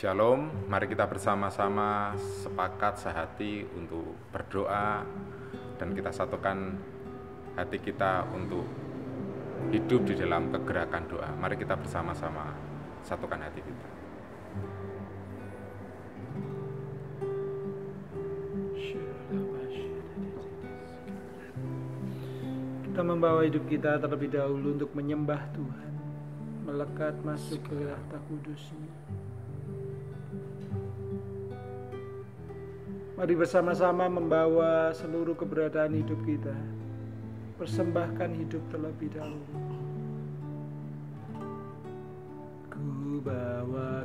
Shalom, mari kita bersama-sama sepakat sehati untuk berdoa dan kita satukan hati kita untuk hidup di dalam kegerakan doa. Mari kita bersama-sama satukan hati kita. Kita membawa hidup kita terlebih dahulu untuk menyembah Tuhan, melekat masuk ke tahta kudus-Nya. Mari bersama-sama membawa seluruh keberadaan hidup kita, persembahkan hidup terlebih dahulu. Ku bawa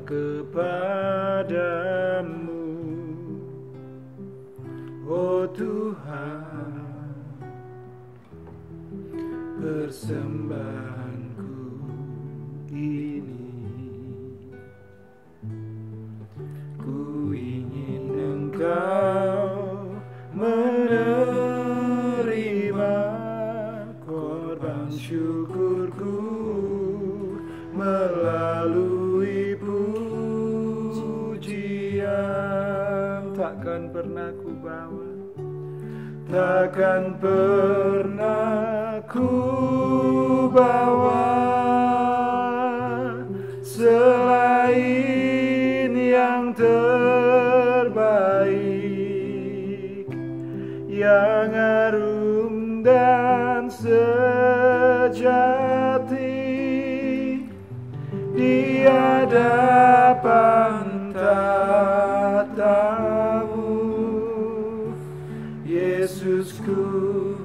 kepadamu, oh Tuhan, persembahanku ini. Ku ingin Engkau menerima korban syukurku melalui pujian. Takkan pernah ku bawa, takkan pernah ku bawa selain yang terbaik, yang harum dan sejati di hadapan tahta-Mu. Yesusku,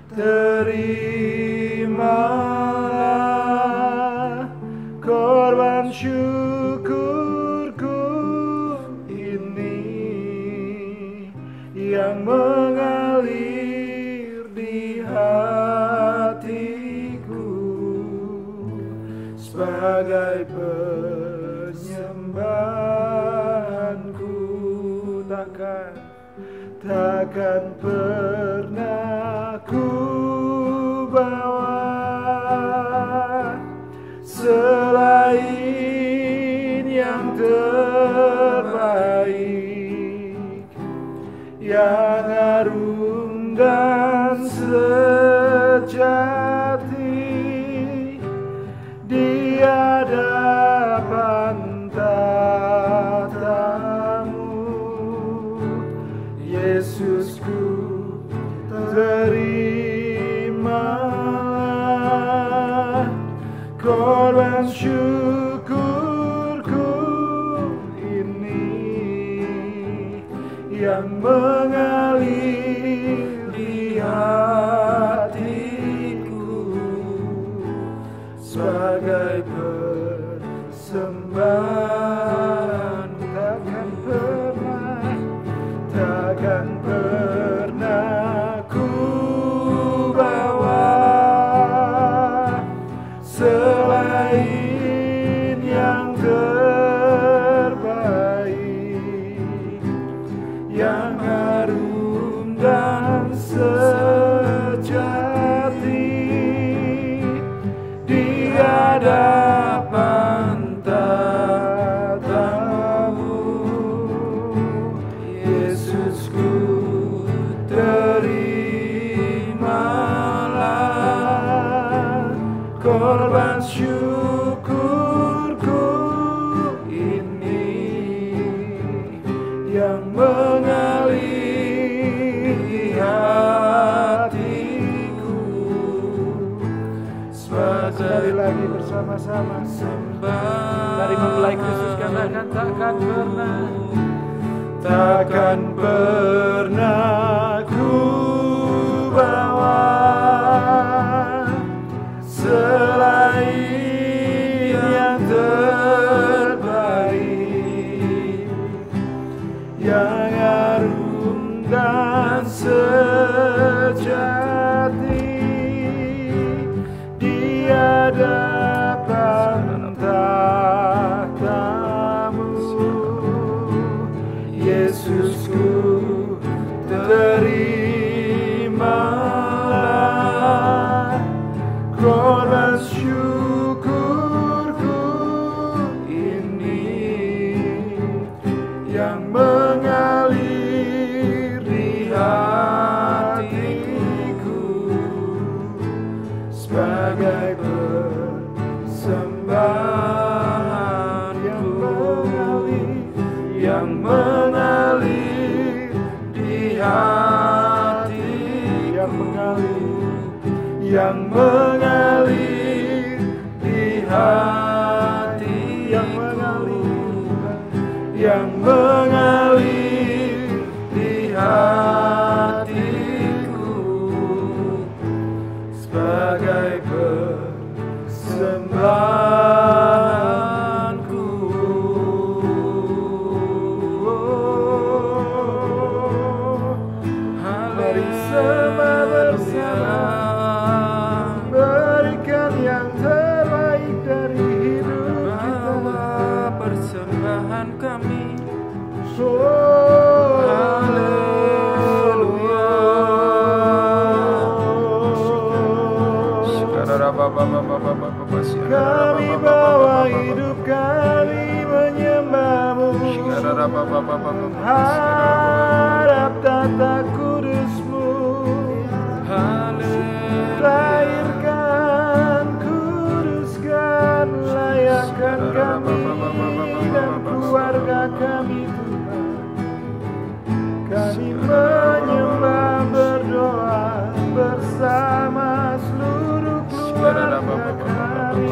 terimalah korban syukurku ini yang mengalir di hatiku sebagai penyembahanku. Takkan pernah ku bawa selain yang terbaik, yang harum dan sejati di hadapan tahta-Mu. Yesusku, terimalah korban syukurku ini yang mengalir di hatiku sebagai persembahan. Takkan pernah ku bawa selain yang terbaik, yang harum dan sejati di hadapan tahta-Mu. Yesusku, terimalah korban syukurku ini yang mengalir di hatiku. Sekali lagi bersama-sama dari mempelai Kristus katakan, takkan pernah ku bawa selain yang terbaik, yang harum dan sejati di hadapan tahta-Mu. Yesusku, terimalah yang mengalir di hati, yang mengalir di hati, yang mengalir di hatiku sebagai persembahanku. Mari sembah bersama, berikan yang terbaik dari hidup kita. Persembahan kami, haleluya. Kami bawa hidup kami menyembahmu, harap tata kudusmu. Lahirkan, kuduskan, layakkan kami dan keluarga kami Tuhan. Kami menyembah, berdoa bersama seluruh keluarga kami.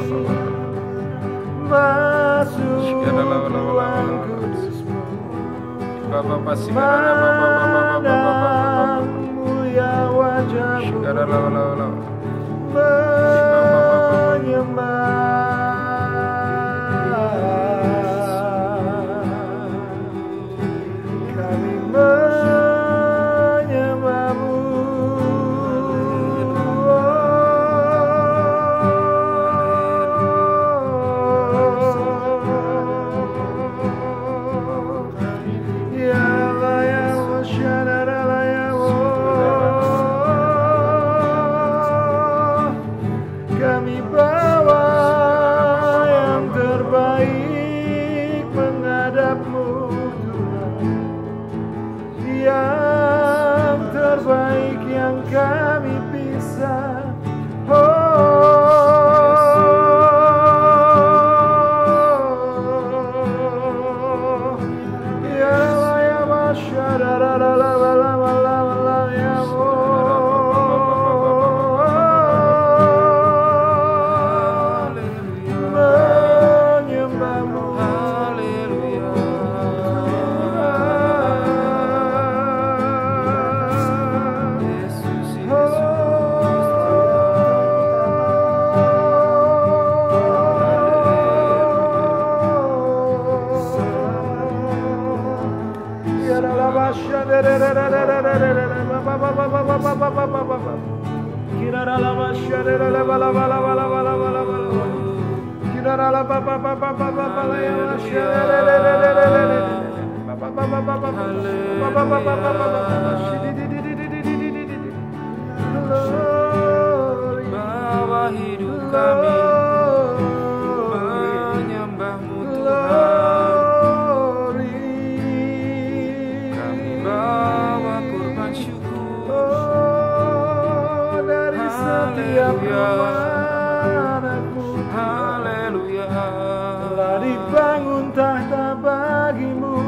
Masuk Tuhan kudusmu, pandang mulia wajahmu, kami menyembahmu. Kami bawa yang terbaik menghadapmu Tuhan, yang terbaik yang kami bisa. Bawa hidup kami menyembahmu Tuhan. Kami bawa kurban syukur dari setiap anakmu. Haleluya. Telah dibangun tahta bagimu.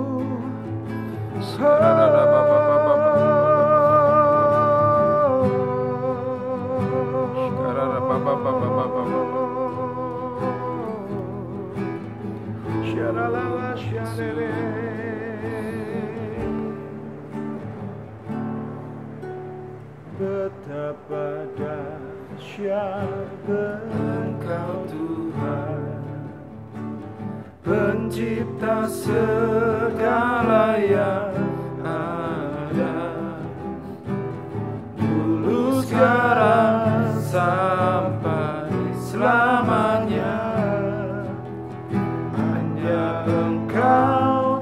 Betapa dahsyat Engkau Tuhan, Pencipta segala yang ada, dulu sekarang sampai selamanya. Hanya Engkau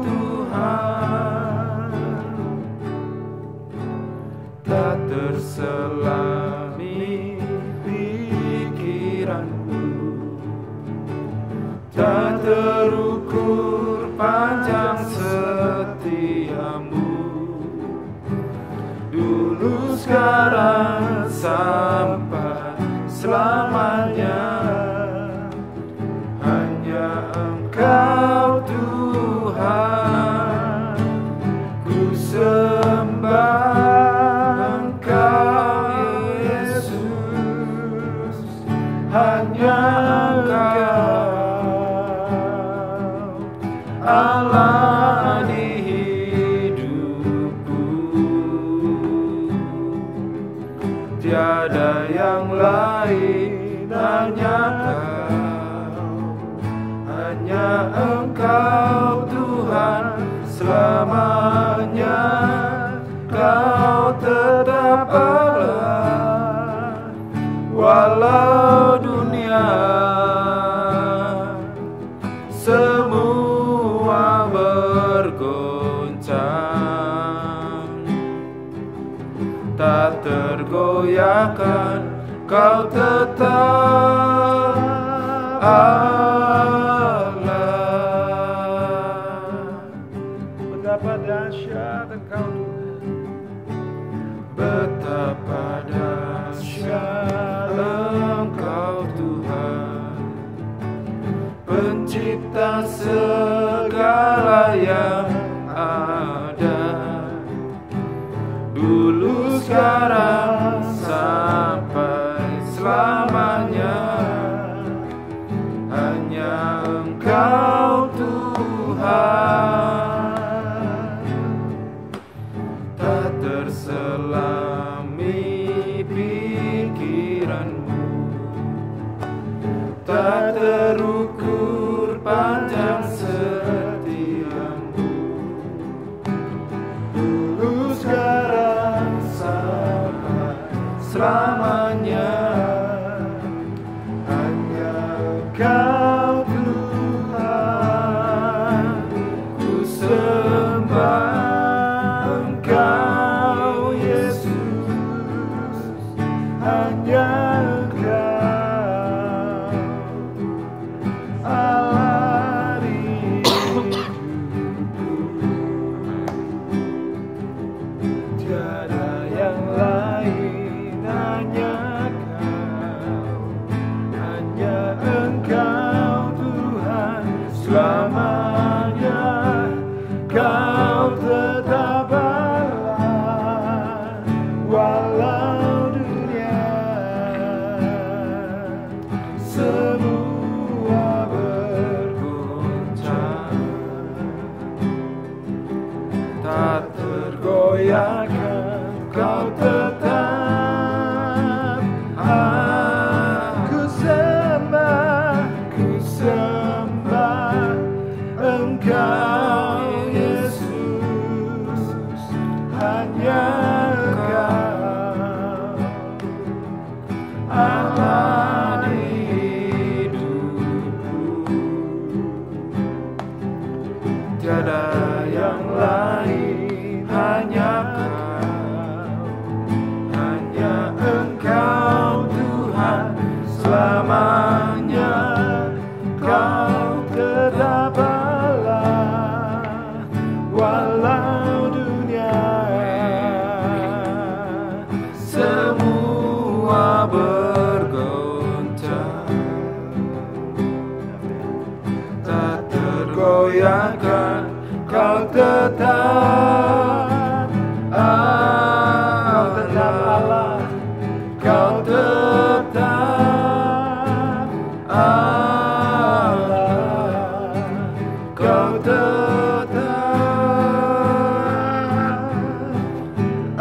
Tuhan, tak terselami pikiranmu, tak terukur panjang setiamu, dulu sekarang sampai selamanya. Allah di hidupku, tiada yang lain, hanya Engkau Tuhan selamanya. Kau tetap Allah walau dunia semua bergoncang, tak tergoyahkan, Kau tetap Allah. Betapa dahsyat Engkau Tuhan, Betapa dahsyat Engkau Tuhan, pencipta segala yang ada, dulu, sekarang, sampai selamanya. Hanya Engkau Tuhan, tak terselami pikiranmu, tak terukur panjang setiamu, dulu, sekarang, sampai selamanya. Hanya Engkau Tuhan, ku sembah Engkau Yesus. Hanya Engkau Allah di hidupku, tiada yang lain, hanya Engkau Tuhan selamanya. Kau tetap Allah walau dunia semua bergoncang, tak tergoyahkan, Kau tetap Engkau Yesus. Hanya Engkau Allah di hidupku, tiada yang lain, hanya Engkau Tuhan selamanya. Kau tetap Allah walau dunia semua bergoncang, tak tergoyahkan, Kau tetap Allah, Kau tetap Allah, Kau tetap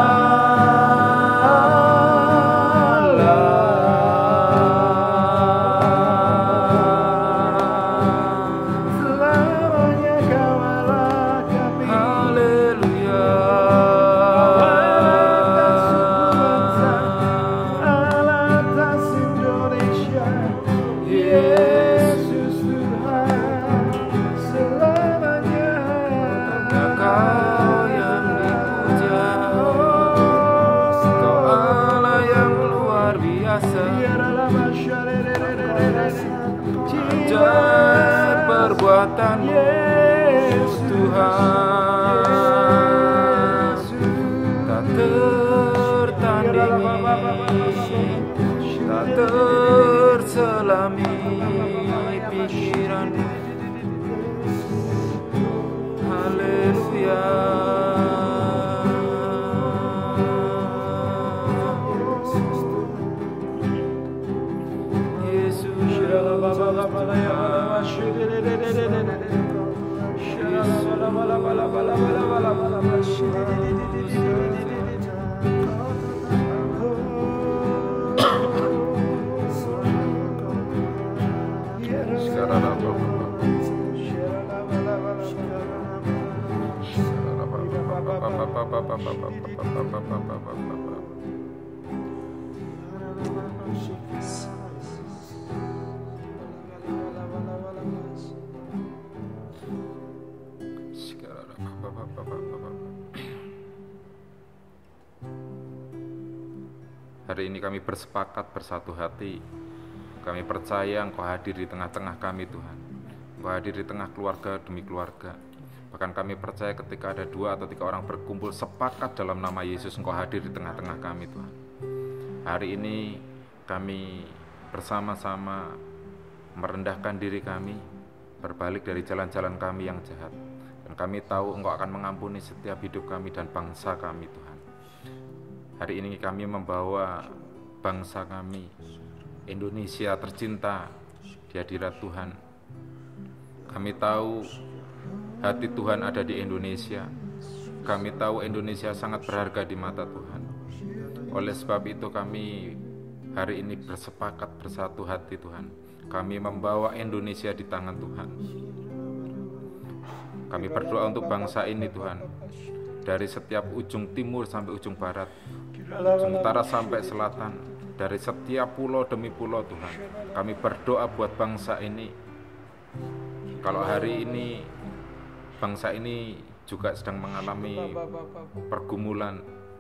selamanya. Kau Allah kami, haleluya. Allah atas Indonesia, Yesus Tuhan selamanya. Kau yang dipuja, Kau Allah yang luar biasa, ajaib perbuatan-Mu Tuhan, tak tertandingi, tak terselami pikiran-Mu. Haleluya. Yesus. Hari ini kami bersepakat bersatu hati. Kami percaya Engkau hadir di tengah-tengah kami, Tuhan. Engkau hadir di tengah keluarga demi keluarga. Bahkan kami percaya ketika ada 2 atau 3 orang berkumpul sepakat dalam nama Yesus, Engkau hadir di tengah-tengah kami, Tuhan. Hari ini kami bersama-sama merendahkan diri kami, berbalik dari jalan-jalan kami yang jahat. Dan kami tahu Engkau akan mengampuni setiap hidup kami dan bangsa kami, Tuhan. Hari ini kami membawa bangsa kami, Indonesia tercinta, di hadirat Tuhan. Kami tahu hati Tuhan ada di Indonesia. Kami tahu Indonesia sangat berharga di mata Tuhan. Oleh sebab itu kami hari ini bersepakat bersatu hati, Tuhan. Kami membawa Indonesia di tangan Tuhan. Kami berdoa untuk bangsa ini, Tuhan. Dari setiap ujung timur sampai ujung barat, ujung utara sampai selatan, dari setiap pulau demi pulau, Tuhan. Kami berdoa buat bangsa ini. Kalau hari ini bangsa ini juga sedang mengalami pergumulan,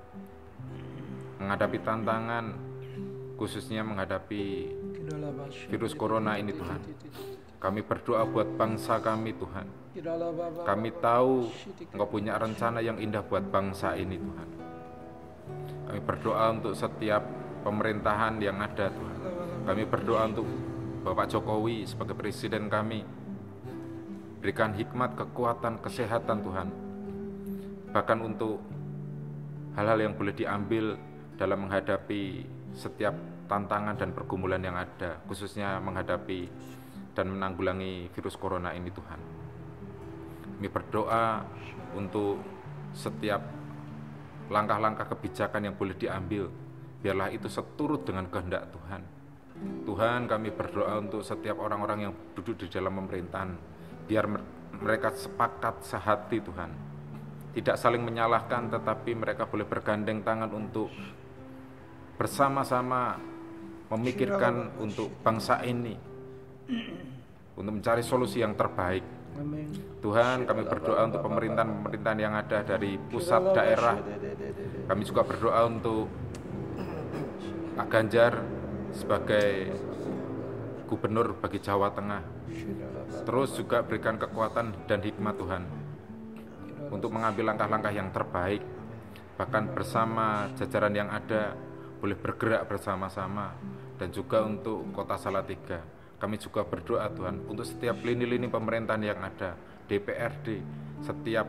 menghadapi tantangan, khususnya menghadapi virus corona ini, Tuhan. Kami berdoa buat bangsa kami, Tuhan. Kami tahu Engkau punya rencana yang indah buat bangsa ini, Tuhan. Kami berdoa untuk setiap pemerintahan yang ada, Tuhan. Kami berdoa untuk Bapak Jokowi sebagai presiden kami. Berikan hikmat, kekuatan, kesehatan, Tuhan. Bahkan untuk hal-hal yang boleh diambil dalam menghadapi setiap tantangan dan pergumulan yang ada, khususnya menghadapi dan menanggulangi virus corona ini, Tuhan. Kami berdoa untuk setiap langkah-langkah kebijakan yang boleh diambil, biarlah itu seturut dengan kehendak Tuhan. Tuhan, kami berdoa untuk setiap orang-orang yang duduk di dalam pemerintahan, biar mereka sepakat sehati, Tuhan. Tidak saling menyalahkan, tetapi mereka boleh bergandeng tangan untuk bersama-sama memikirkan untuk bangsa ini, untuk mencari solusi yang terbaik. Amin. Tuhan, kami berdoa untuk pemerintahan-pemerintahan yang ada dari pusat, daerah. Kami juga berdoa untuk Pak Ganjar sebagai gubernur bagi Jawa Tengah. Terus juga berikan kekuatan dan hikmat, Tuhan, untuk mengambil langkah-langkah yang terbaik. Bahkan bersama jajaran yang ada boleh bergerak bersama-sama. Dan juga untuk Kota Salatiga, kami juga berdoa, Tuhan, untuk setiap lini-lini pemerintahan yang ada, DPRD, setiap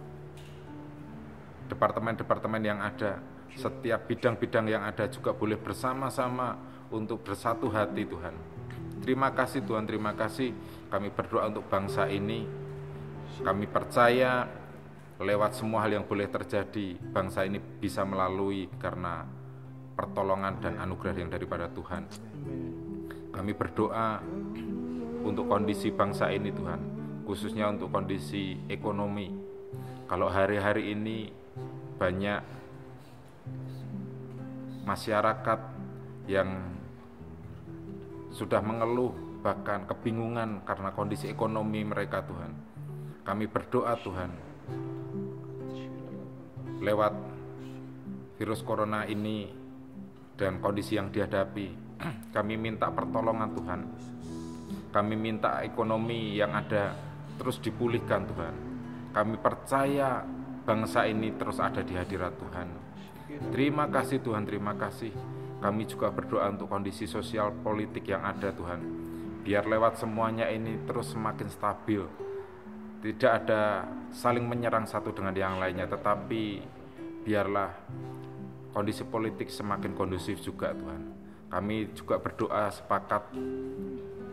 departemen-departemen yang ada, setiap bidang-bidang yang ada juga boleh bersama-sama untuk bersatu hati, Tuhan. Terima kasih, Tuhan, terima kasih. Kami berdoa untuk bangsa ini. Kami percaya lewat semua hal yang boleh terjadi, bangsa ini bisa melalui karena pertolongan dan anugerah yang daripada Tuhan. Kami berdoa untuk kondisi bangsa ini, Tuhan, khususnya untuk kondisi ekonomi. Kalau hari-hari ini banyak masyarakat yang sudah mengeluh, bahkan kebingungan karena kondisi ekonomi mereka, Tuhan. Kami berdoa, Tuhan, lewat virus corona ini dan kondisi yang dihadapi, kami minta pertolongan, Tuhan. Kami minta ekonomi yang ada terus dipulihkan, Tuhan. Kami percaya bangsa ini terus ada di hadirat Tuhan. Terima kasih, Tuhan, terima kasih. Kami juga berdoa untuk kondisi sosial politik yang ada, Tuhan. Biar lewat semuanya ini terus semakin stabil. Tidak ada saling menyerang satu dengan yang lainnya, tetapi biarlah kondisi politik semakin kondusif juga, Tuhan. Kami juga berdoa sepakat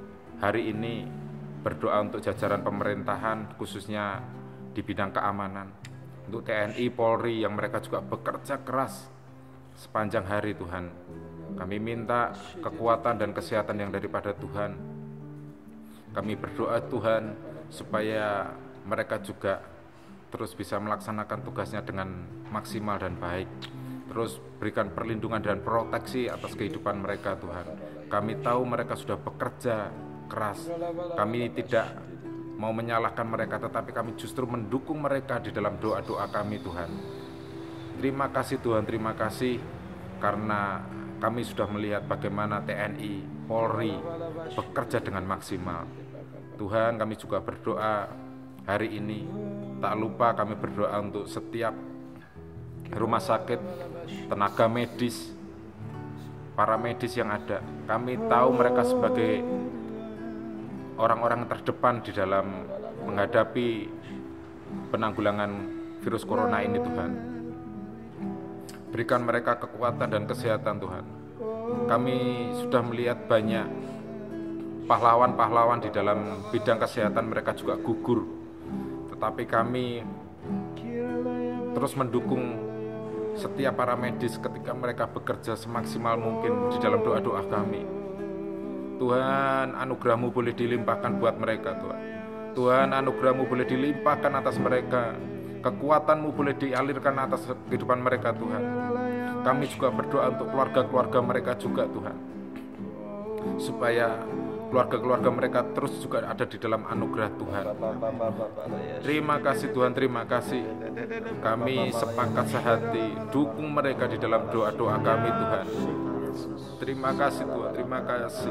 hari ini berdoa untuk jajaran pemerintahan, khususnya di bidang keamanan, untuk TNI, Polri yang mereka juga bekerja keras sepanjang hari Tuhan. Kami minta kekuatan dan kesehatan yang daripada Tuhan. Kami berdoa Tuhan supaya mereka juga terus bisa melaksanakan tugasnya dengan maksimal dan baik. Terus berikan perlindungan dan proteksi atas kehidupan mereka Tuhan. Kami tahu mereka sudah bekerja keras. Kami tidak mau menyalahkan mereka, tetapi kami justru mendukung mereka di dalam doa-doa kami Tuhan. Terima kasih Tuhan, terima kasih karena kami sudah melihat bagaimana TNI, Polri bekerja dengan maksimal. Tuhan, kami juga berdoa hari ini, tak lupa kami berdoa untuk setiap rumah sakit, tenaga medis, para medis yang ada. Kami tahu mereka sebagai orang-orang terdepan di dalam menghadapi penanggulangan virus corona ini Tuhan. Berikan mereka kekuatan dan kesehatan Tuhan. Kami sudah melihat banyak pahlawan-pahlawan di dalam bidang kesehatan, mereka juga gugur. Tetapi kami terus mendukung setiap para medis ketika mereka bekerja semaksimal mungkin di dalam doa-doa kami. Tuhan, anugerah-Mu boleh dilimpahkan buat mereka Tuhan. Tuhan, anugerah-Mu boleh dilimpahkan atas mereka. Kekuatan-Mu boleh dialirkan atas kehidupan mereka Tuhan. Kami juga berdoa untuk keluarga-keluarga mereka juga Tuhan, supaya keluarga-keluarga mereka terus juga ada di dalam anugerah Tuhan. Terima kasih Tuhan, terima kasih. Kami sepakat sehati, dukung mereka di dalam doa-doa kami Tuhan. Terima kasih Tuhan, terima kasih.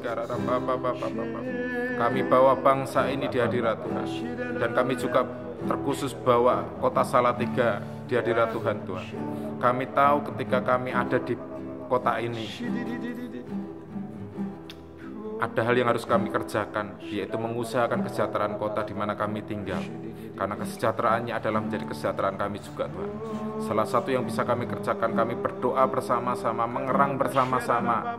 Kami bawa bangsa ini di hadirat Tuhan, dan kami juga terkhusus bawa kota Salatiga di hadirat Tuhan. Kami tahu ketika kami ada di kota ini, ada hal yang harus kami kerjakan, yaitu mengusahakan kesejahteraan kota di mana kami tinggal. Karena kesejahteraannya adalah menjadi kesejahteraan kami juga Tuhan. Salah satu yang bisa kami kerjakan, kami berdoa bersama-sama, mengerang bersama-sama.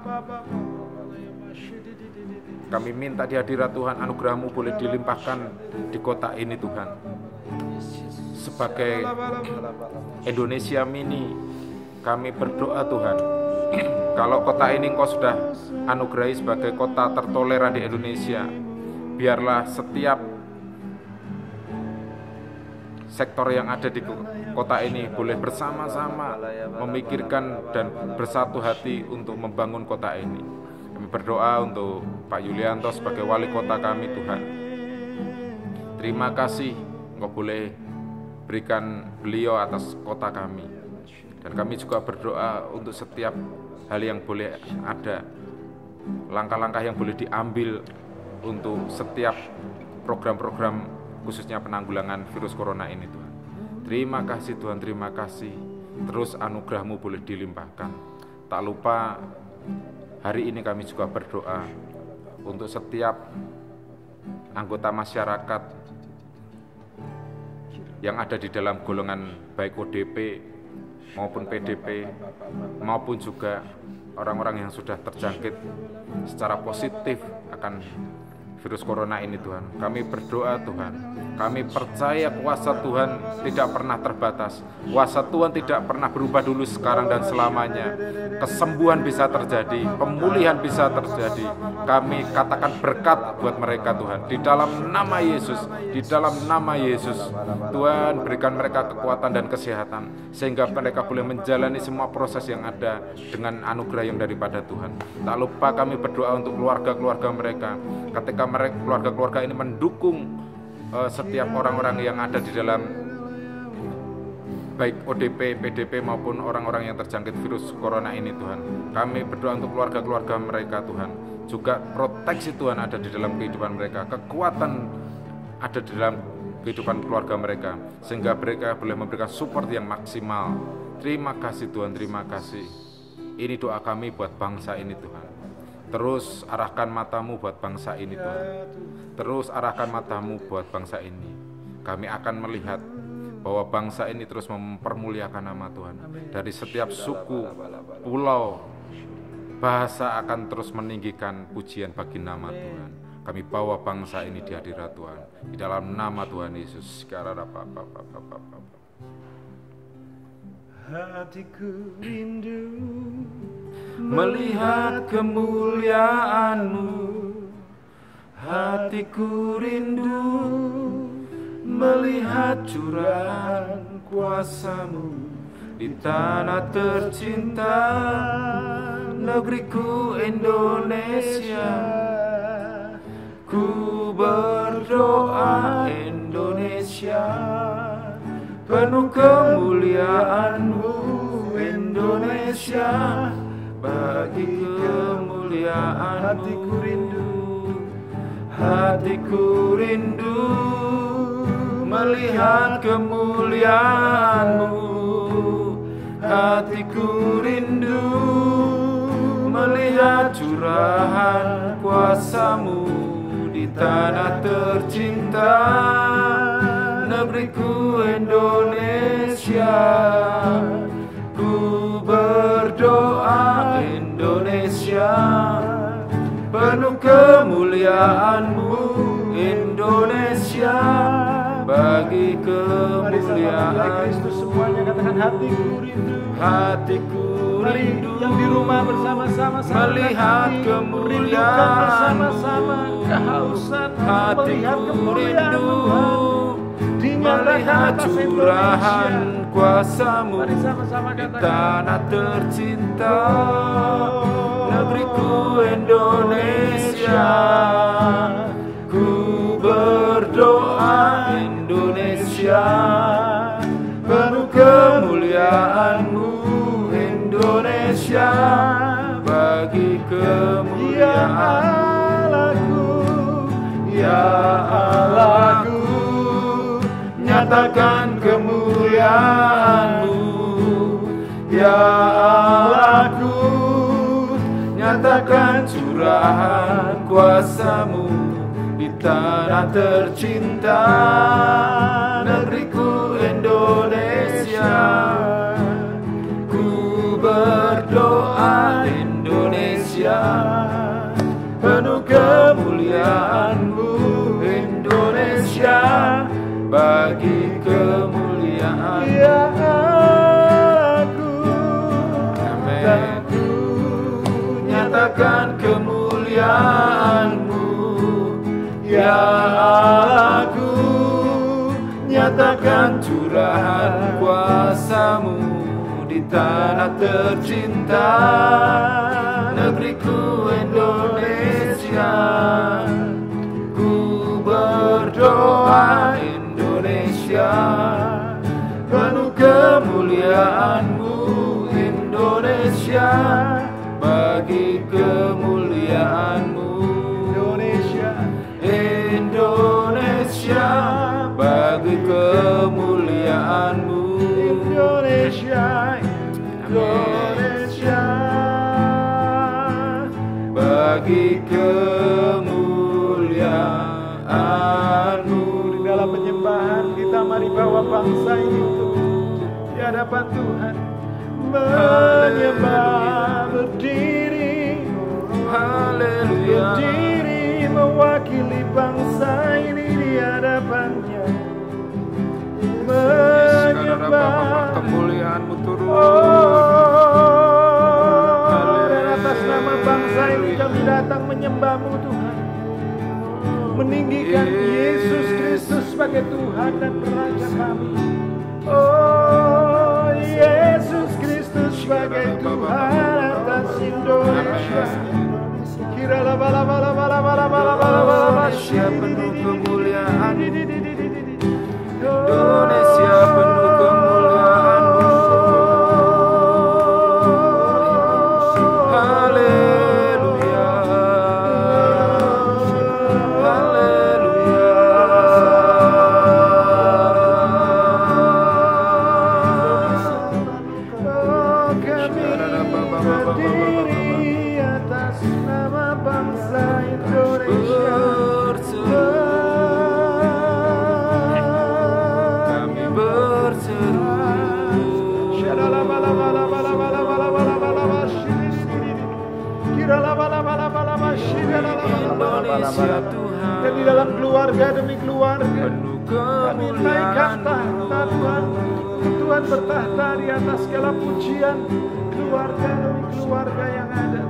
Kami minta di hadirat Tuhan, anugerah-Mu boleh dilimpahkan di kota ini Tuhan. Sebagai Indonesia Mini, kami berdoa Tuhan, kalau kota ini Engkau sudah anugerahi sebagai kota tertoleran di Indonesia, biarlah setiap sektor yang ada di kota ini boleh bersama-sama memikirkan dan bersatu hati untuk membangun kota ini. Kami berdoa untuk Pak Yulianto sebagai wali kota kami Tuhan. Terima kasih Engkau boleh berikan beliau atas kota kami. Dan kami juga berdoa untuk setiap hal yang boleh ada, langkah-langkah yang boleh diambil untuk setiap program-program khususnya penanggulangan virus corona ini Tuhan. Terima kasih Tuhan, terima kasih. Terus anugerah-Mu boleh dilimpahkan. Tak lupa hari ini kami juga berdoa untuk setiap anggota masyarakat yang ada di dalam golongan baik ODP maupun PDP, maupun juga orang-orang yang sudah terjangkit secara positif akan virus corona ini Tuhan. Kami berdoa Tuhan, kami percaya kuasa Tuhan tidak pernah terbatas. Kuasa Tuhan tidak pernah berubah dulu, sekarang dan selamanya. Kesembuhan bisa terjadi, pemulihan bisa terjadi. Kami katakan berkat buat mereka Tuhan, di dalam nama Yesus, di dalam nama Yesus. Tuhan, berikan mereka kekuatan dan kesehatan, sehingga mereka boleh menjalani semua proses yang ada dengan anugerah yang daripada Tuhan. Tak lupa kami berdoa untuk keluarga-keluarga mereka, ketika mereka keluarga-keluarga ini mendukung setiap orang-orang yang ada di dalam baik ODP, PDP maupun orang-orang yang terjangkit virus corona ini Tuhan. Kami berdoa untuk keluarga-keluarga mereka Tuhan. Juga proteksi Tuhan ada di dalam kehidupan mereka, kekuatan ada di dalam kehidupan keluarga mereka, sehingga mereka boleh memberikan support yang maksimal. Terima kasih Tuhan, terima kasih. Ini doa kami buat bangsa ini Tuhan. Terus arahkan mata-Mu buat bangsa ini Tuhan. Terus arahkan mata-Mu buat bangsa ini. Kami akan melihat bahwa bangsa ini terus mempermuliakan nama Tuhan. Dari setiap suku, pulau, bahasa akan terus meninggikan pujian bagi nama Tuhan. Kami bawa bangsa ini di hadirat Tuhan, di dalam nama Tuhan Yesus. Hatiku rindu melihat kemuliaan-Mu, hatiku rindu melihat curahan kuasa-Mu di tanah tercinta, negeriku Indonesia. Ku berdoa Indonesia, penuh kemuliaan-Mu Indonesia, bagi kemuliaan-Mu. hatiku rindu, hatiku rindu melihat kemuliaan-Mu, hatiku rindu melihat curahan kuasa-Mu di tanah tercinta, negeriku Indonesia. Ku berdoa Indonesia, penuh kemuliaan-Mu Indonesia, bagi kemuliaan Kristus semuanya katakan hatiku rindu. hatiku Mari rindu yang di rumah bersama-sama melihat kemuliaan bersama-sama kehausan melihat hatiku kemuliaan rindu Tuhan dinyatakan melihat atas curahan Indonesia. kuasa-Mu Mari sama-sama di katakan, tanah tercinta, negeriku Indonesia. Ku berdoa Indonesia, penuh kemuliaan-Mu Indonesia, bagi kemuliaan-Mu. Ya Allahku, nyatakan kemuliaan-Mu. Ya Allahku, nyatakan curahan kuasa-Mu di tanah tercinta, negeriku Indonesia. Ku berdoa Indonesia, penuh kemuliaan-Mu Indonesia, bagi kemuliaan. Ya aku, Amin. Nyatakan kemuliaan-Mu. Ya aku, nyatakan curahan kuasa-Mu di tanah tercinta, negeriku Indonesia. Ku berdoa Indonesia, penuh kemuliaan-Mu Indonesia, bagi kemuliaan-Mu. Indonesia, bagi kemuliaan-Mu. Indonesia, bagi kemuliaan-Mu. di dalam penyembahan kita mari bawa bangsa ini untuk di hadapan Tuhan, menyembah, berdiri, Haleluya. berdiri mewakili bangsa ini di hadapannya, menyembah. Kemuliaan-Mu turun. Dan atas nama bangsa ini kami datang menyembah-Mu Tuhan, meninggikan Yesus Kristus sebagai Tuhan dan Raja kami. Oh, Yesus Kristus sebagai Tuhan atas Indonesia. Kira la bala bala bala bala bala bala bala. Indonesia penuh kemuliaan. Indonesia penuh kemuliaan-Mu. Haleluya. Haleluya. Oh, kami berdiri atas nama bangsa Indonesia. Dan di dalam keluarga demi keluarga, kami naikkan tahta Tuhan. Tuhan bertahta di atas segala pujian, keluarga demi keluarga yang ada.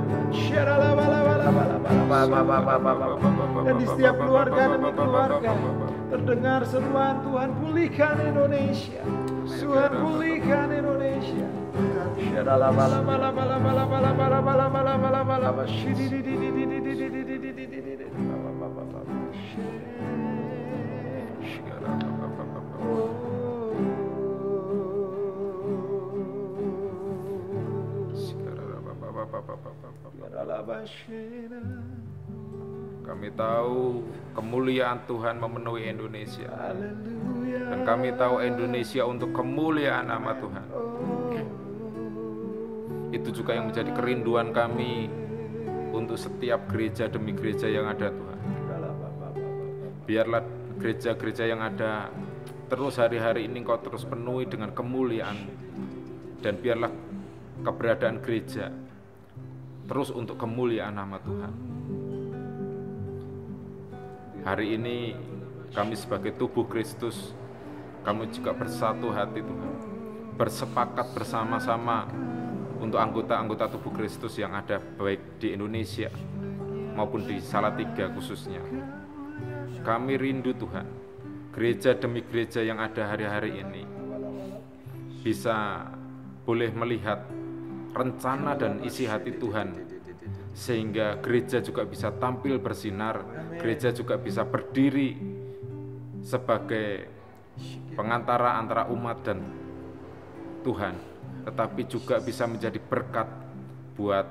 Dan di setiap keluarga demi keluarga terdengar seruan Tuhan, pulihkan Indonesia. Tuhan, pulihkan Indonesia. Kami tahu kemuliaan Tuhan memenuhi Indonesia. Dan kami tahu Indonesia untuk kemuliaan nama Tuhan. Itu juga yang menjadi kerinduan kami untuk setiap gereja demi gereja yang ada, Tuhan. Biarlah gereja-gereja yang ada terus hari-hari ini Kau terus penuhi dengan kemuliaan. Dan biarlah keberadaan gereja terus untuk kemuliaan nama Tuhan. Hari ini kami sebagai tubuh Kristus, kami juga bersatu hati Tuhan, bersepakat bersama-sama untuk anggota-anggota tubuh Kristus yang ada baik di Indonesia maupun di Salatiga khususnya. Kami rindu Tuhan, gereja demi gereja yang ada hari-hari ini bisa boleh melihat rencana dan isi hati Tuhan, sehingga gereja juga bisa tampil bersinar, gereja juga bisa berdiri sebagai pengantara antara umat dan Tuhan, tetapi juga bisa menjadi berkat buat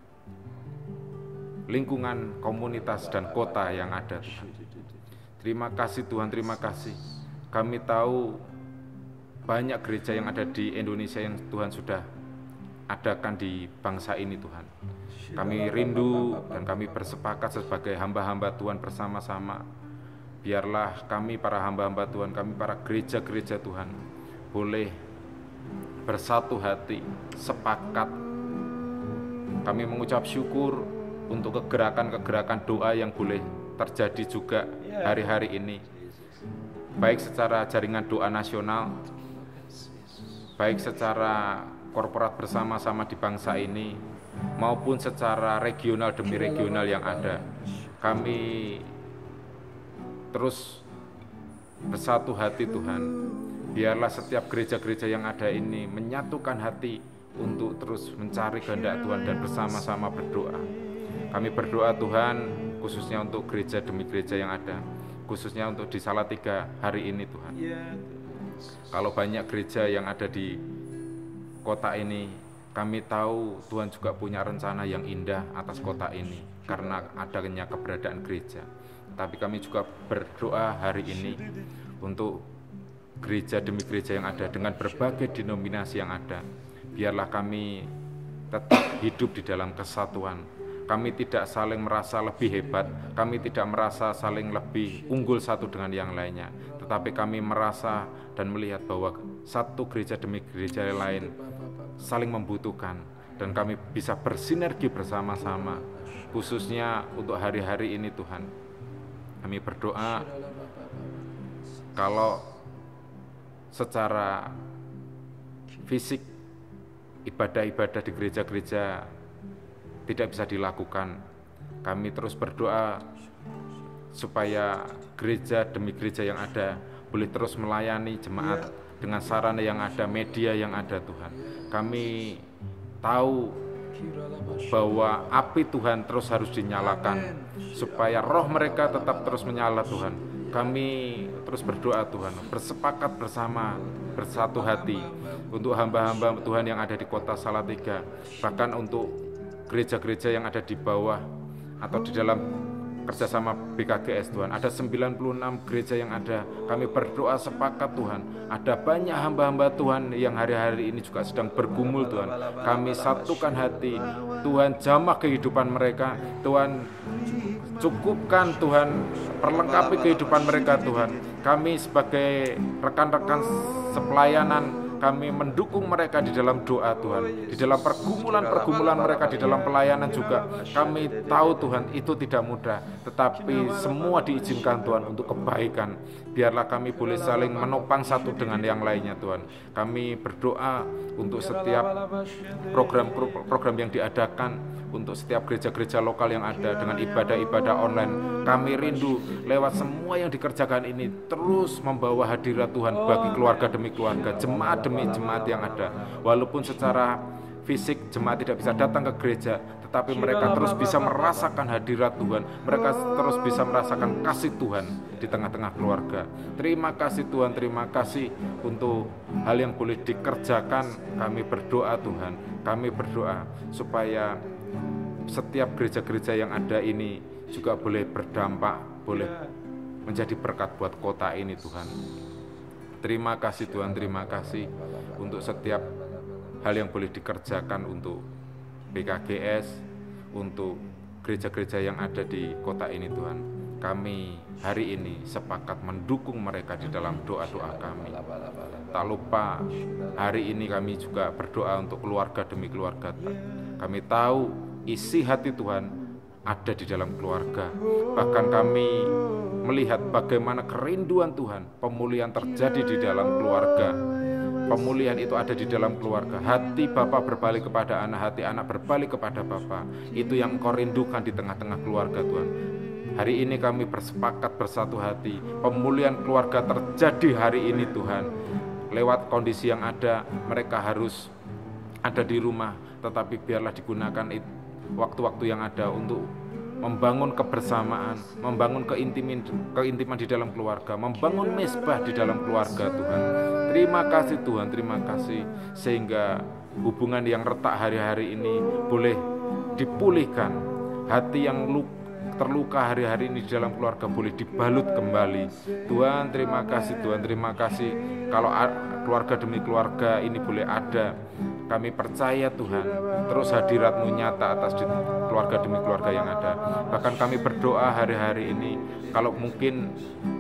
lingkungan, komunitas, dan kota yang ada, Tuhan. Terima kasih Tuhan, terima kasih. Kami tahu banyak gereja yang ada di Indonesia yang Tuhan sudah adakan di bangsa ini, Tuhan. Kami rindu dan kami bersepakat sebagai hamba-hamba Tuhan bersama-sama. Biarlah kami para hamba-hamba Tuhan, kami para gereja-gereja Tuhan boleh bersatu hati, sepakat. Kami mengucap syukur untuk kegerakan-kegerakan doa yang boleh terjadi juga hari-hari ini, baik secara jaringan doa nasional, baik secara korporat bersama-sama di bangsa ini, maupun secara regional demi regional yang ada. Kami terus bersatu hati Tuhan. Biarlah setiap gereja-gereja yang ada ini menyatukan hati untuk terus mencari kehendak Tuhan dan bersama-sama berdoa. Kami berdoa Tuhan khususnya untuk gereja demi gereja yang ada, khususnya untuk di Salatiga hari ini Tuhan. Kalau banyak gereja yang ada di kota ini, kami tahu Tuhan juga punya rencana yang indah atas kota ini karena adanya keberadaan gereja. Tapi kami juga berdoa hari ini untuk gereja demi gereja yang ada dengan berbagai denominasi yang ada. Biarlah kami tetap hidup di dalam kesatuan. Kami tidak saling merasa lebih hebat, kami tidak merasa saling lebih unggul satu dengan yang lainnya, tetapi kami merasa dan melihat bahwa satu gereja demi gereja lain saling membutuhkan, dan kami bisa bersinergi bersama-sama, khususnya untuk hari-hari ini Tuhan. Kami berdoa kalau secara fisik ibadah-ibadah di gereja-gereja tidak bisa dilakukan, kami terus berdoa supaya gereja demi gereja yang ada boleh terus melayani jemaat dengan sarana yang ada, media yang ada Tuhan. Kami tahu bahwa api Tuhan terus harus dinyalakan supaya roh mereka tetap terus menyala Tuhan. Kami terus berdoa Tuhan, bersepakat bersama, bersatu hati untuk hamba-hamba Tuhan yang ada di kota Salatiga, bahkan untuk gereja-gereja yang ada di bawah atau di dalam kerjasama BKGS Tuhan. Ada 96 gereja yang ada. Kami berdoa sepakat Tuhan. Ada banyak hamba-hamba Tuhan yang hari-hari ini juga sedang bergumul Tuhan. Kami satukan hati. Tuhan jamah kehidupan mereka. Tuhan cukupkan Tuhan, perlengkapi kehidupan mereka Tuhan. Kami sebagai rekan-rekan sepelayanan kami mendukung mereka di dalam doa Tuhan, di dalam pergumulan-pergumulan mereka di dalam pelayanan juga. Kami tahu Tuhan itu tidak mudah, tetapi semua diizinkan Tuhan untuk kebaikan. Biarlah kami boleh saling menopang satu dengan yang lainnya Tuhan. Kami berdoa untuk setiap program yang diadakan, untuk setiap gereja-gereja lokal yang ada dengan ibadah-ibadah online. Kami rindu lewat semua yang dikerjakan ini terus membawa hadirat Tuhan bagi keluarga demi keluarga, jemaat demi jemaat yang ada. Walaupun secara fisik jemaat tidak bisa datang ke gereja, tetapi mereka terus bisa merasakan hadirat Tuhan. Mereka terus bisa merasakan kasih Tuhan di tengah-tengah keluarga. Terima kasih Tuhan, terima kasih untuk hal yang boleh dikerjakan. Kami berdoa Tuhan, kami berdoa supaya setiap gereja-gereja yang ada ini juga boleh berdampak, boleh menjadi berkat buat kota ini Tuhan. Terima kasih Tuhan, terima kasih untuk setiap hal yang boleh dikerjakan untuk BKGS, untuk gereja-gereja yang ada di kota ini Tuhan. Kami hari ini sepakat mendukung mereka di dalam doa-doa kami. Tak lupa hari ini kami juga berdoa untuk keluarga demi keluarga. Kami tahu isi hati Tuhan ada di dalam keluarga. Bahkan kami melihat bagaimana kerinduan Tuhan, pemulihan terjadi di dalam keluarga. Pemulihan itu ada di dalam keluarga. Hati Bapa berbalik kepada anak, hati anak berbalik kepada Bapa. Itu yang Engkau rindukan di tengah-tengah keluarga Tuhan. Hari ini kami bersepakat bersatu hati. Pemulihan keluarga terjadi hari ini Tuhan. Lewat kondisi yang ada, mereka harus ada di rumah, tetapi biarlah digunakan waktu-waktu yang ada untuk membangun kebersamaan, membangun keintiman di dalam keluarga, membangun mezbah di dalam keluarga Tuhan. Terima kasih Tuhan, terima kasih, sehingga hubungan yang retak hari-hari ini boleh dipulihkan. Hati yang terluka hari-hari ini di dalam keluarga boleh dibalut kembali. Tuhan terima kasih, Tuhan terima kasih. Kalau keluarga demi keluarga ini boleh ada, kami percaya Tuhan, terus hadirat-Mu nyata atas keluarga demi keluarga yang ada. Bahkan kami berdoa hari-hari ini, kalau mungkin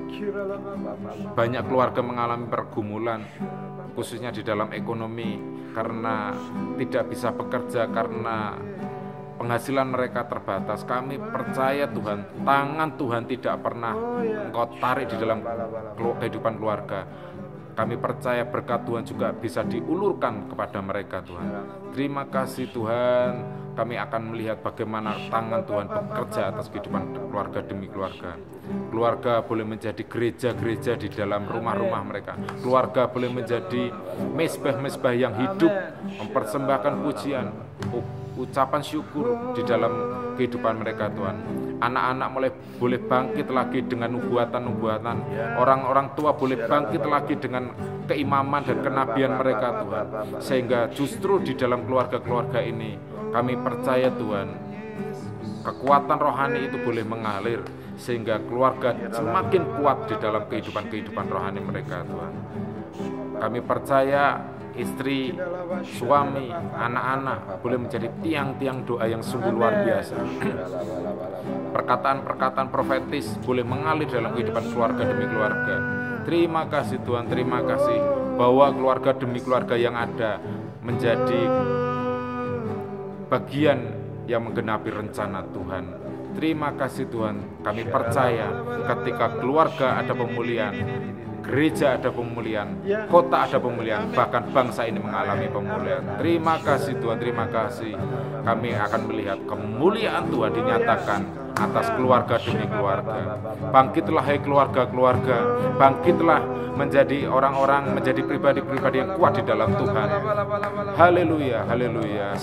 banyak keluarga mengalami pergumulan, khususnya di dalam ekonomi, karena tidak bisa bekerja, karena penghasilan mereka terbatas. Kami percaya Tuhan, tangan Tuhan tidak pernah Engkau tarik di dalam kehidupan keluarga. Kami percaya berkat Tuhan juga bisa diulurkan kepada mereka Tuhan. Terima kasih Tuhan, kami akan melihat bagaimana tangan Tuhan bekerja atas kehidupan keluarga demi keluarga. Keluarga boleh menjadi gereja-gereja di dalam rumah-rumah mereka. Keluarga boleh menjadi mezbah-mezbah yang hidup, mempersembahkan pujian, ucapan syukur di dalam kehidupan mereka Tuhan. Anak-anak boleh bangkit lagi dengan nubuatan-nubuatan. Orang-orang tua boleh bangkit lagi dengan keimaman dan kenabian mereka Tuhan. Sehingga justru di dalam keluarga-keluarga ini kami percaya Tuhan, kekuatan rohani itu boleh mengalir, sehingga keluarga semakin kuat di dalam kehidupan rohani mereka Tuhan. Kami percaya istri, suami, anak-anak boleh menjadi tiang-tiang doa yang sungguh luar biasa. Perkataan-perkataan profetis boleh mengalir dalam kehidupan keluarga demi keluarga. Terima kasih Tuhan, terima kasih bahwa keluarga demi keluarga yang ada menjadi bagian yang menggenapi rencana Tuhan. Terima kasih Tuhan, kami percaya ketika keluarga ada pemulihan, gereja ada pemulihan, kota ada pemulihan, bahkan bangsa ini mengalami pemulihan. Terima kasih Tuhan, terima kasih. Kami akan melihat kemuliaan Tuhan dinyatakan atas keluarga demi keluarga. Bangkitlah hai keluarga-keluarga, bangkitlah menjadi orang-orang, menjadi pribadi-pribadi yang kuat di dalam Tuhan. Haleluya, haleluya.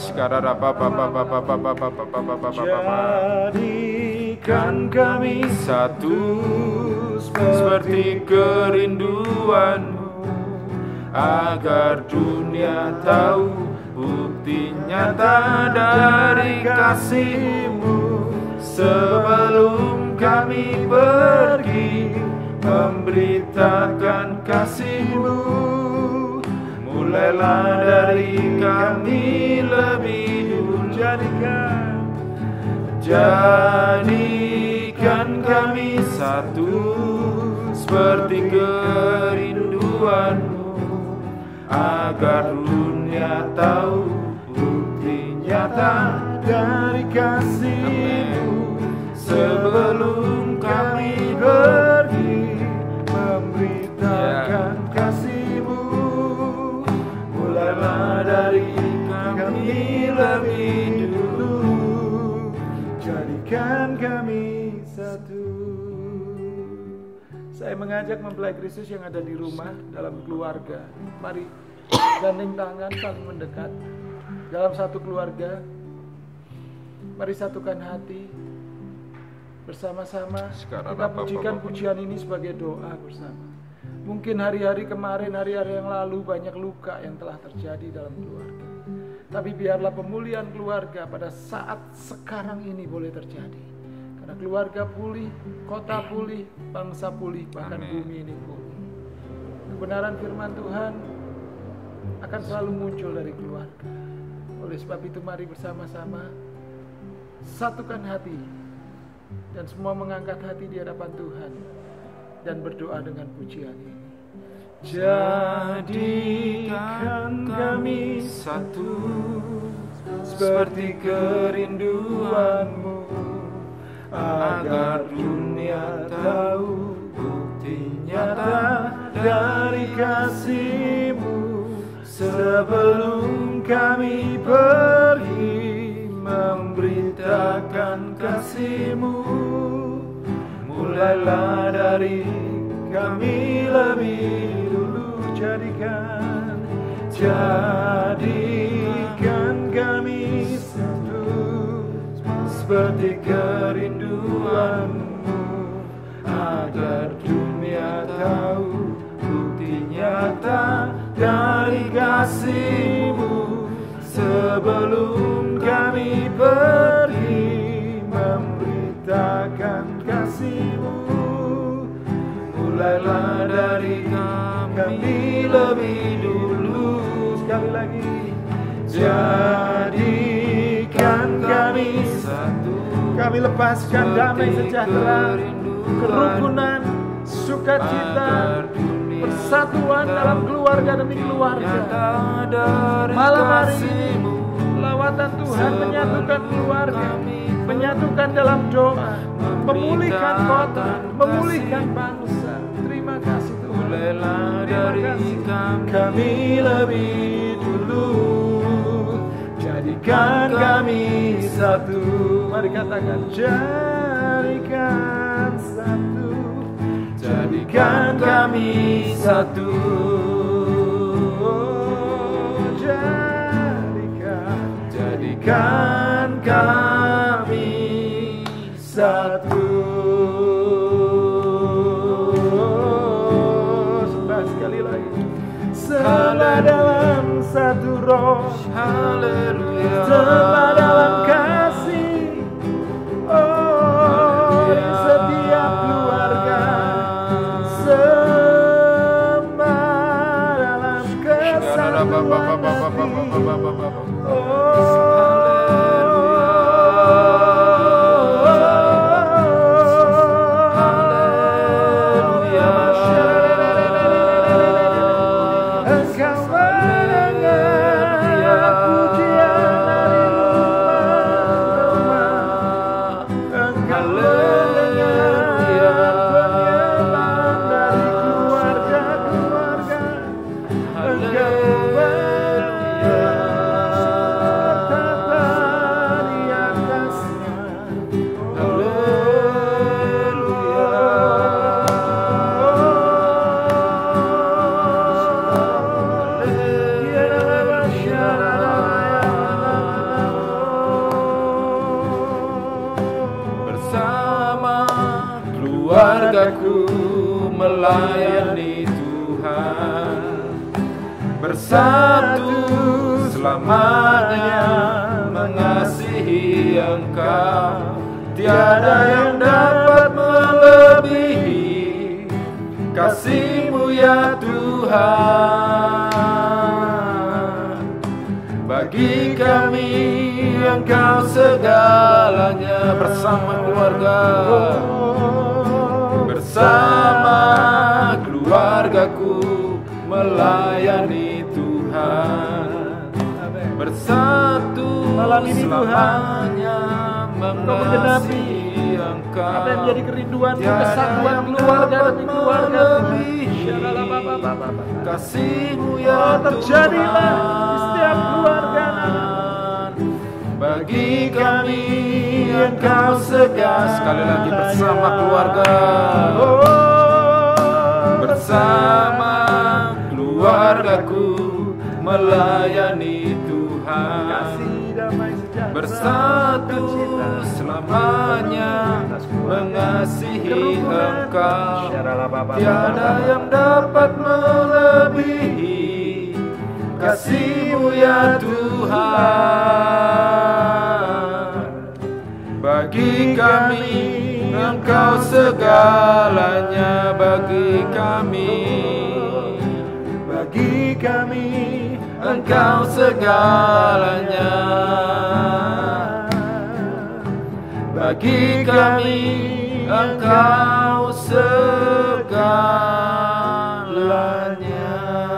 Jadikan kami satu seperti kerinduan-Mu, agar dunia tahu bukti nyata dari kasih-Mu. Sebelum kami pergi memberitakan kasih-Mu, mulailah dari kami lebih dulu. Jadikan kami satu seperti kerinduan-Mu, agar dunia tahu bukti nyata dari kasih-Mu. Sebelum kami pergi memberitakan kasih-Mu, mulailah dari kami lebih dulu, jadikan kami satu. Saya mengajak mempelai Kristus yang ada di rumah, dalam keluarga, mari gandeng tangan, saling mendekat dalam satu keluarga. Mari satukan hati bersama-sama. Kita pujikan pujian ini sebagai doa bersama. Mungkin hari-hari kemarin, hari-hari yang lalu banyak luka yang telah terjadi dalam keluarga, tapi biarlah pemulihan keluarga pada saat sekarang ini boleh terjadi. Karena keluarga pulih, kota pulih, bangsa pulih, bahkan bumi ini pulih. Kebenaran firman Tuhan akan selalu muncul dari keluarga. Oleh sebab itu mari bersama-sama satukan hati dan semua mengangkat hati di hadapan Tuhan dan berdoa dengan pujian ini. Jadikan kami satu seperti kerinduan-Mu, agar dunia tahu bukti nyata dari kasih-Mu. Sebelum kami pergi memberitakan kasih-Mu, mulailah dari kami lebih dulu, jadikan kami satu seperti kerinduan-Mu, agar dunia tahu bukti nyata dari kasih-Mu. Sebelum kami pergi memberitakan kasih-Mu, mulailah dari kami lebih dulu. Sekali lagi, jadikan kami satu. Kami lepaskan damai sejahtera, kerukunan, sukacita, persatuan dalam keluarga demi keluarga. Malam hari ini lawatan Tuhan menyatukan keluarga, menyatukan dalam doa, memulihkan kota, memulihkan bangsa. Terima kasih Tuhan. Terima kasih. Kami lebih dulu, jadikan kami satu. Mari katakan, jadikan satu. Jadikan kami satu. Jadikan kami satu. Sekali lagi. Sembah dalam satu roh. Haleluya. Sembah dalam kasih. Oh, di setiap keluarga. Sembah dalam kesatuan hati. Keluargaku melayani Tuhan, bersatu selamanya mengasihi Engkau. Tiada yang dapat melebihi kasih-Mu ya Tuhan. Bagi kami Engkau segalanya. Bersama keluarga, bersama keluargaku melayani Tuhan. Tuhan, bersatu Malam ini, Tuhan, selamanya Engkau menggenapi Engkau. apa yang menjadi kerinduan Tiada kesatuan yang keluarga dapat demi keluarga. melebihi kasih-Mu ya terjadilah di setiap Tuhan. keluarga. Bagi kami Engkau segar. Sekali lagi bersama keluarga, bersama keluargaku melayani Tuhan, Kasih damai sejahtera, bersatu sukacita, selamanya mengasihi Engkau. Tiada yang dapat melebihi kasih-Mu ya Tuhan. Bagi kami Engkau segalanya, bagi kami Engkau segalanya, bagi kami Engkau segalanya.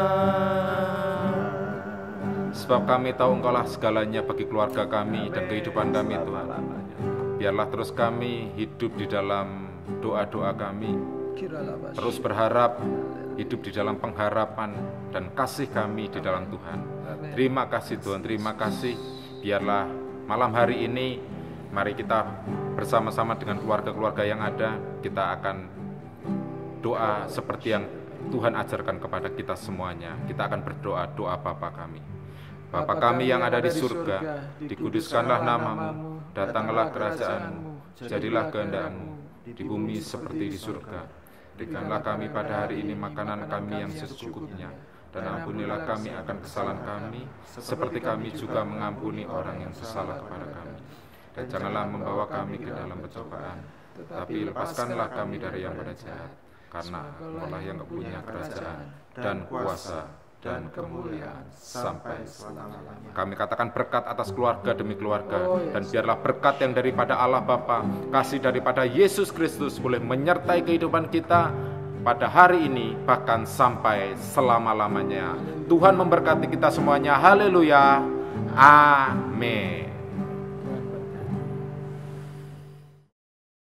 Sebab kami tahu Engkaulah segalanya bagi keluarga kami dan kehidupan kami, Tuhan. Biarlah terus kami hidup di dalam doa-doa kami, terus berharap, hidup di dalam pengharapan dan kasih kami di dalam Tuhan. Terima kasih Tuhan, terima kasih. Biarlah malam hari ini, mari kita bersama-sama dengan keluarga-keluarga yang ada, kita akan doa seperti yang Tuhan ajarkan kepada kita semuanya. Kita akan berdoa, doa Bapa kami. Bapa kami yang ada di surga, dikuduskanlah namamu, datanglah kerajaan-Mu, jadilah kehendak-Mu, di bumi seperti di surga. Berikanlah kami pada hari ini makanan kami yang secukupnya, dan ampunilah kami akan kesalahan kami, seperti kami juga mengampuni orang yang bersalah kepada kami. Dan janganlah membawa kami ke dalam pencobaan, tetapi lepaskanlah kami dari yang pada jahat, karena Engkau-lah yang punya kerajaan dan kuasa dan kemuliaan sampai selama-lamanya. Kami katakan berkat atas keluarga demi keluarga, dan biarlah berkat yang daripada Allah Bapa, kasih daripada Yesus Kristus boleh menyertai kehidupan kita pada hari ini, bahkan sampai selama-lamanya. Tuhan memberkati kita semuanya. Haleluya. Amin.